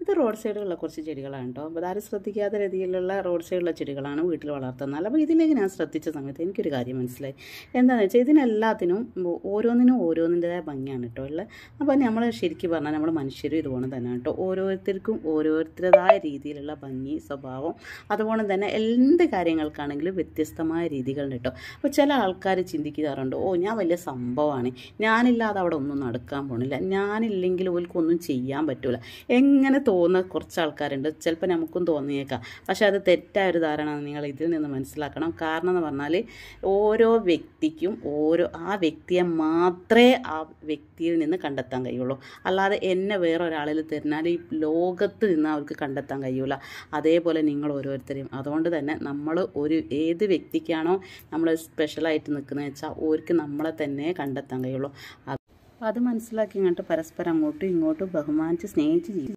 ഇത് റോഡ് സൈഡിലുള്ള കുറച്ച് ചെടികളാണ് കേട്ടോ. അപ്പോൾ അതാരും ശ്രദ്ധിക്കാത്ത രീതിയിലുള്ള റോഡ് സൈഡിലുള്ള ചെടികളാണ് വീട്ടിൽ വളർത്തുന്നത്. അപ്പോൾ ഇതിലേക്ക് ഞാൻ ശ്രദ്ധിച്ച സമയത്ത് എനിക്കൊരു കാര്യം മനസ്സിലായി. എന്താണെന്ന് വെച്ചാൽ ഇതിനെല്ലാത്തിനും ഓരോന്നിനും ഓരോന്നിൻ്റെതായ ഭംഗിയാണ് കേട്ടോ ഉള്ളത്. അപ്പോൾ നമ്മൾ ശരിക്കും പറഞ്ഞാൽ നമ്മൾ മനുഷ്യരും ഇതുപോലെ തന്നെ കേട്ടോ. ഓരോരുത്തർക്കും ഓരോരുത്തരുടേതായ രീതിയിലുള്ള ഭംഗി, സ്വഭാവം, അതുപോലെ തന്നെ എന്ത് കാര്യങ്ങൾക്കാണെങ്കിലും വ്യത്യസ്തമായ രീതികളുണ്ട് കേട്ടോ. അപ്പോൾ ചില ആൾക്കാർ ചിന്തിക്കാറുണ്ട്, ഓ ഞാൻ വലിയ സംഭവമാണ്, ഞാനില്ലാതെ അവിടെ ഒന്നും നടക്കാൻ പോണില്ല, ഞാനില്ലെങ്കിൽ ഓൽക്കൊന്നും ചെയ്യാൻ പറ്റില്ല, എങ്ങനെ തോന്നുന്ന കുറച്ച് ആൾക്കാരുണ്ട്. ചിലപ്പോൾ നമുക്കും തോന്നിയേക്കാം. പക്ഷേ അത് തെറ്റായൊരു ധാരണ നിങ്ങൾ ഇതിൽ നിന്ന് മനസ്സിലാക്കണം. കാരണം എന്ന് പറഞ്ഞാൽ ഓരോ വ്യക്തിക്കും ആ വ്യക്തിയെ മാത്രമേ ആ വ്യക്തിയിൽ നിന്ന് കണ്ടെത്താൻ കഴിയുള്ളൂ. അല്ലാതെ എന്നെ വേറൊരാളിൽ തരുന്നാൽ ഈ ലോകത്ത് നിന്ന് അവർക്ക് കണ്ടെത്താൻ കഴിയില്ല. അതേപോലെ നിങ്ങൾ ഓരോരുത്തരെയും. അതുകൊണ്ട് തന്നെ നമ്മൾ ഏത് വ്യക്തിക്കാണോ നമ്മൾ സ്പെഷ്യലായിട്ട് നിൽക്കുന്നത് വെച്ചാൽ അവർക്ക് നമ്മളെ തന്നെ കണ്ടെത്താൻ കഴിയുള്ളൂ. അത് മനസ്സിലാക്കി ഇങ്ങോട്ട് പരസ്പരം അങ്ങോട്ടും ഇങ്ങോട്ടും ബഹുമാനിച്ച് സ്നേഹിച്ച്